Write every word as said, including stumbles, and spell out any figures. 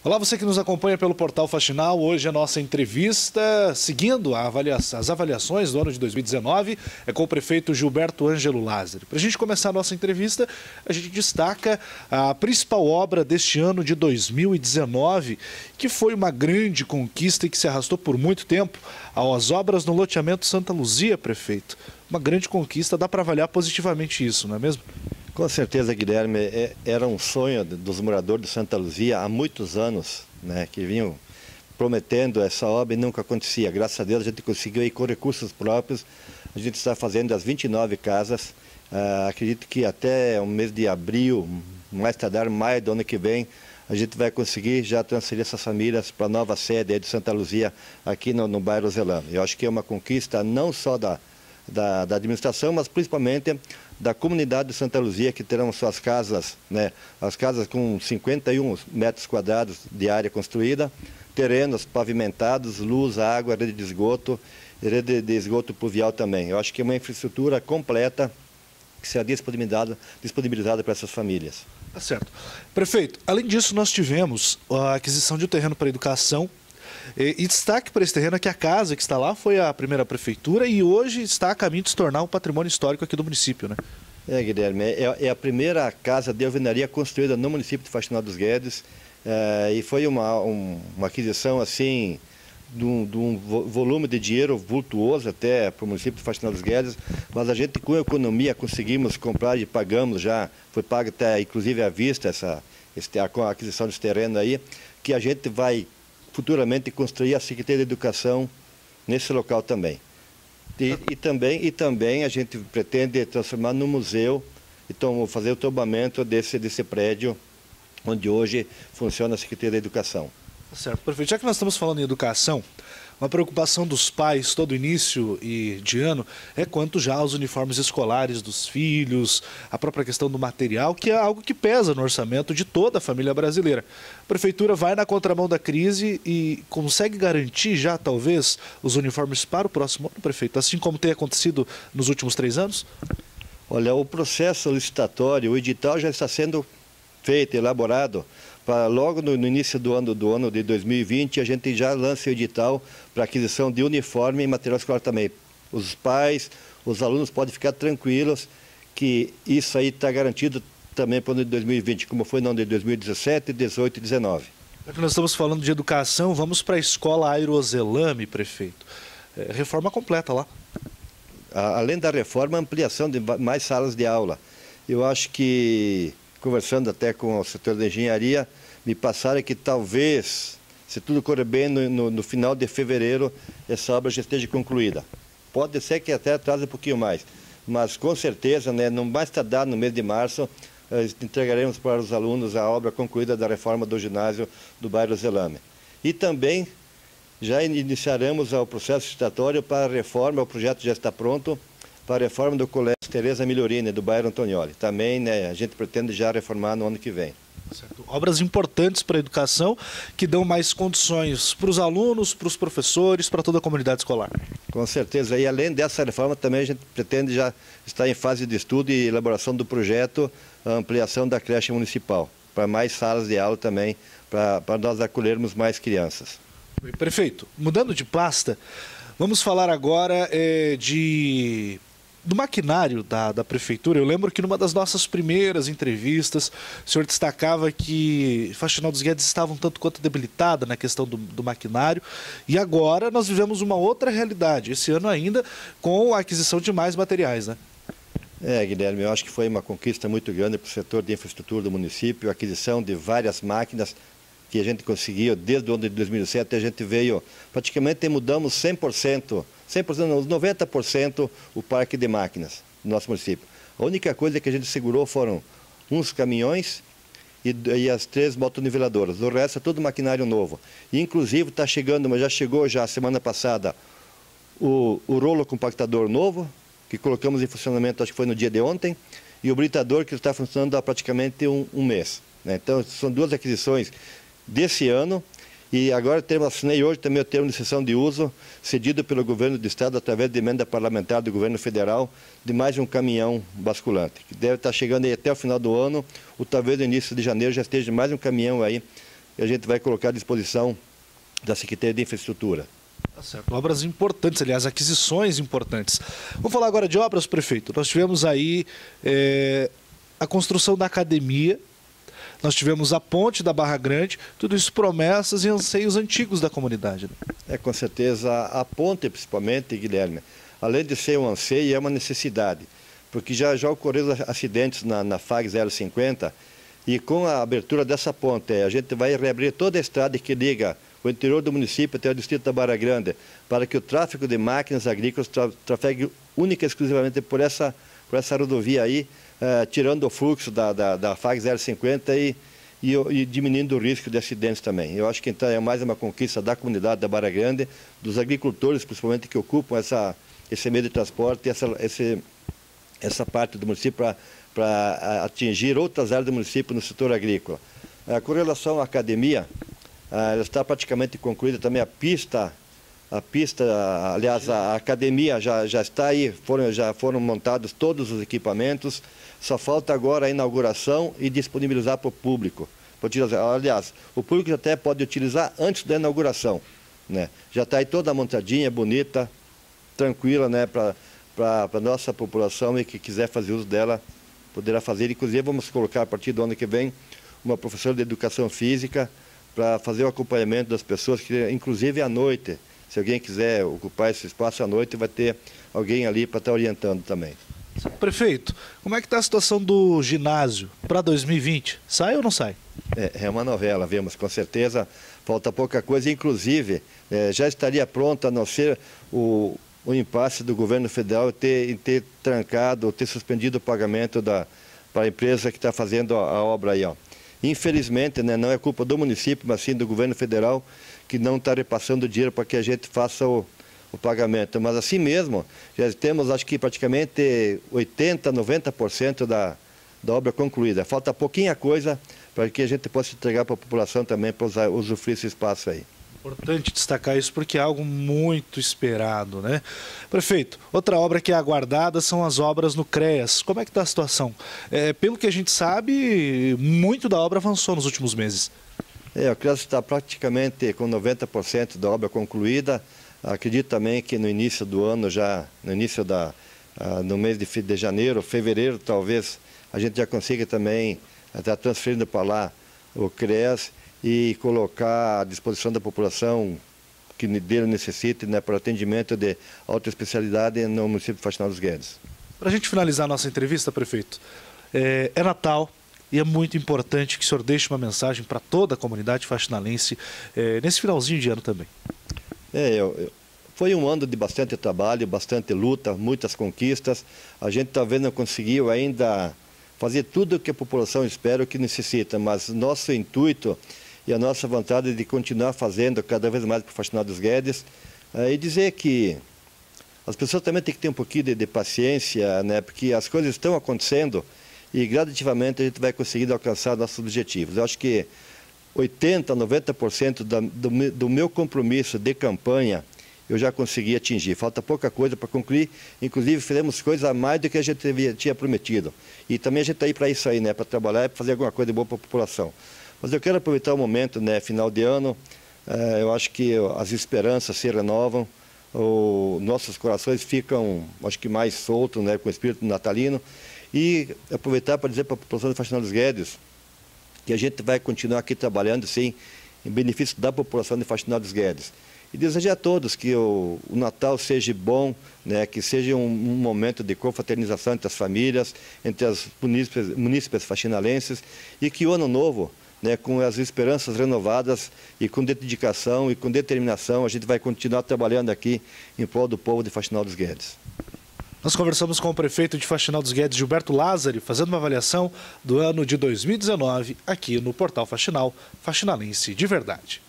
Olá, você que nos acompanha pelo Portal Faxinal. Hoje a nossa entrevista, seguindo a avalia... as avaliações do ano de dois mil e dezenove, é com o prefeito Gilberto Ângelo Lázari. Para a gente começar a nossa entrevista, a gente destaca a principal obra deste ano de dois mil e dezenove, que foi uma grande conquista e que se arrastou por muito tempo, as obras no loteamento Santa Luzia, prefeito. Uma grande conquista, dá para avaliar positivamente isso, não é mesmo? Com certeza, Guilherme, era um sonho dos moradores de Santa Luzia há muitos anos, né, que vinham prometendo essa obra e nunca acontecia. Graças a Deus a gente conseguiu aí com recursos próprios, a gente está fazendo as vinte e nove casas, uh, acredito que até o mês de abril, mais tardar maio do ano que vem, a gente vai conseguir já transferir essas famílias para a nova sede aí de Santa Luzia, aqui no, no bairro Zelame. Eu acho que é uma conquista não só da, da, da administração, mas principalmente da comunidade de Santa Luzia, que terão suas casas, né, as casas com cinquenta e um metros quadrados de área construída, terrenos pavimentados, luz, água, rede de esgoto, rede de esgoto pluvial também. Eu acho que é uma infraestrutura completa que será disponibilizada, disponibilizada para essas famílias. Tá certo. Prefeito, além disso, nós tivemos a aquisição de um terreno para educação. E, e destaque para esse terreno é que a casa que está lá foi a primeira prefeitura e hoje está a caminho de se tornar um patrimônio histórico aqui do município, né? É, Guilherme, é, é a primeira casa de alvenaria construída no município de Faxinal dos Guedes, é, e foi uma, um, uma aquisição assim, de um, de um volume de dinheiro vultuoso até para o município de Faxinal dos Guedes, mas a gente com a economia conseguimos comprar e pagamos já, foi pago até inclusive à vista essa, esse, a, a aquisição desse terreno aí, que a gente vai futuramente construir a Secretaria de Educação nesse local também. E, e, também. e também a gente pretende transformar no museu, então fazer o tombamento desse, desse prédio onde hoje funciona a Secretaria de Educação. Certo, prefeito. Já que nós estamos falando em educação, uma preocupação dos pais todo início e de ano é quanto já aos uniformes escolares dos filhos, a própria questão do material, que é algo que pesa no orçamento de toda a família brasileira. A prefeitura vai na contramão da crise e consegue garantir já, talvez, os uniformes para o próximo ano, prefeito, assim como tem acontecido nos últimos três anos? Olha, o processo licitatório, o edital já está sendo feito, elaborado, para logo no, no início do ano, do ano de dois mil e vinte, a gente já lança o edital para aquisição de uniforme e material escolar também. Os pais, os alunos podem ficar tranquilos que isso aí está garantido também para o ano de dois mil e vinte, como foi no ano de dois mil e dezessete, dezoito e dezenove. Já que nós estamos falando de educação, vamos para a escola Aerozelame, prefeito. É, reforma completa lá. Além da reforma, ampliação de mais salas de aula. Eu acho que, conversando até com o setor da engenharia, me passaram que talvez, se tudo correr bem, no, no, no final de fevereiro, essa obra já esteja concluída. Pode ser que até atrase um pouquinho mais, mas com certeza, né, não mais tardar no mês de março, entregaremos para os alunos a obra concluída da reforma do ginásio do bairro Zelame. E também já iniciaremos o processo licitatório para a reforma, o projeto já está pronto, para a reforma do Colégio Teresa Migliorini, do bairro Antonioli. Também, né, a gente pretende já reformar no ano que vem. Certo. Obras importantes para a educação, que dão mais condições para os alunos, para os professores, para toda a comunidade escolar. Com certeza. E além dessa reforma, também a gente pretende já estar em fase de estudo e elaboração do projeto, a ampliação da creche municipal, para mais salas de aula também, para, para nós acolhermos mais crianças. Prefeito, mudando de pasta, vamos falar agora é, de... do maquinário da, da prefeitura. Eu lembro que numa das nossas primeiras entrevistas, o senhor destacava que Faxinal dos Guedes estava um tanto quanto debilitada na questão do, do maquinário, e agora nós vivemos uma outra realidade, esse ano ainda, com a aquisição de mais materiais, né? É, Guilherme, eu acho que foi uma conquista muito grande para o setor de infraestrutura do município, a aquisição de várias máquinas que a gente conseguiu desde o ano de dois mil e sete, a gente veio, praticamente mudamos cem por cento, cem por cento, não, noventa por cento o parque de máquinas do nosso município. A única coisa que a gente segurou foram uns caminhões e, e as três motoniveladoras. O resto é tudo maquinário novo. E, inclusive está chegando, mas já chegou já semana passada, o, o rolo compactador novo, que colocamos em funcionamento, acho que foi no dia de ontem, e o britador que está funcionando há praticamente um, um mês. Né? Então, são duas aquisições desse ano, e agora temos, assinei hoje também o termo de cessão de uso, cedido pelo governo do estado através de emenda parlamentar do governo federal, de mais um caminhão basculante, que deve estar chegando aí até o final do ano, ou talvez no início de janeiro já esteja mais um caminhão aí e a gente vai colocar à disposição da Secretaria de Infraestrutura. Tá certo. Obras importantes, aliás, aquisições importantes. Vamos falar agora de obras, prefeito. Nós tivemos aí é, a construção da academia, nós tivemos a ponte da Barra Grande, tudo isso promessas e anseios antigos da comunidade. Né? É, com certeza, a ponte principalmente, Guilherme, além de ser um anseio, é uma necessidade, porque já, já ocorreram acidentes na, na F A G zero cinquenta, e com a abertura dessa ponte, a gente vai reabrir toda a estrada que liga o interior do município até o distrito da Barra Grande, para que o tráfego de máquinas agrícolas tra trafegue única e exclusivamente por essa, por essa rodovia aí, uh, tirando o fluxo da, da, da F A G zero cinquenta e, e, e diminuindo o risco de acidentes também. Eu acho que então é mais uma conquista da comunidade da Barra Grande, dos agricultores principalmente que ocupam essa, esse meio de transporte e essa, esse, essa parte do município para atingir outras áreas do município no setor agrícola. Uh, com relação à academia, Ah, ela está praticamente concluída também a pista, a pista, aliás, a academia já, já está aí, foram, já foram montados todos os equipamentos, só falta agora a inauguração e disponibilizar para o público. Aliás, o público até pode utilizar antes da inauguração, né? Já está aí toda montadinha, bonita, tranquila, né, para a nossa população e que quiser fazer uso dela, poderá fazer. Inclusive, vamos colocar a partir do ano que vem uma professora de educação física, para fazer o acompanhamento das pessoas, que inclusive à noite, se alguém quiser ocupar esse espaço à noite, vai ter alguém ali para estar orientando também. Prefeito, como é que está a situação do ginásio para dois mil e vinte? Sai ou não sai? É, é uma novela, vemos, com certeza, falta pouca coisa, inclusive é, já estaria pronta, a não ser o, o impasse do governo federal em ter, em ter trancado, ter suspendido o pagamento da, para a empresa que está fazendo a, a obra aí, ó. Infelizmente, né, não é culpa do município, mas sim do governo federal, que não está repassando dinheiro para que a gente faça o, o pagamento. Mas assim mesmo, já temos acho que praticamente oitenta, noventa por cento da, da obra concluída. Falta pouquinha coisa para que a gente possa entregar para a população também, para usar, usufruir esse espaço aí. Importante destacar isso porque é algo muito esperado, né? Prefeito, outra obra que é aguardada são as obras no CREAS. Como é que está a situação? É, pelo que a gente sabe, muito da obra avançou nos últimos meses. É, o CREAS está praticamente com noventa por cento da obra concluída. Acredito também que no início do ano, já no início da, uh, no mês de, de janeiro, fevereiro, talvez, a gente já consiga também estar transferindo para lá o CREAS e colocar à disposição da população que dele necessite, né, para atendimento de alta especialidade no município de Faxinal dos Guedes. Para a gente finalizar a nossa entrevista, prefeito, é, é Natal e é muito importante que o senhor deixe uma mensagem para toda a comunidade faxinalense é, nesse finalzinho de ano também. É, eu, eu, foi um ano de bastante trabalho, bastante luta, muitas conquistas. A gente talvez não conseguiu ainda fazer tudo o que a população espera, o que necessita, mas nosso intuito e a nossa vontade de continuar fazendo cada vez mais para o Faxinal dos Guedes, é, e dizer que as pessoas também têm que ter um pouquinho de, de paciência, né, porque as coisas estão acontecendo e gradativamente a gente vai conseguir alcançar nossos objetivos. Eu acho que oitenta, noventa por cento da, do, do meu compromisso de campanha eu já consegui atingir. Falta pouca coisa para concluir, inclusive fizemos coisas a mais do que a gente havia, tinha prometido. E também a gente está aí para isso aí, né, para trabalhar e para fazer alguma coisa boa para a população. Mas eu quero aproveitar o momento, né, final de ano, eh, eu acho que as esperanças se renovam, o, nossos corações ficam, acho que mais soltos, né, com o espírito natalino, e aproveitar para dizer para a população de Faxinal dos Guedes que a gente vai continuar aqui trabalhando, sim, em benefício da população de Faxinal dos Guedes. E desejar a todos que o, o Natal seja bom, né, que seja um, um momento de confraternização entre as famílias, entre as munícipes, munícipes faxinalenses, e que o Ano Novo, né, com as esperanças renovadas e com dedicação e com determinação, a gente vai continuar trabalhando aqui em prol do povo de Faxinal dos Guedes. Nós conversamos com o prefeito de Faxinal dos Guedes, Gilberto Lázari, fazendo uma avaliação do ano de dois mil e dezenove aqui no Portal Faxinal, Faxinalense de Verdade.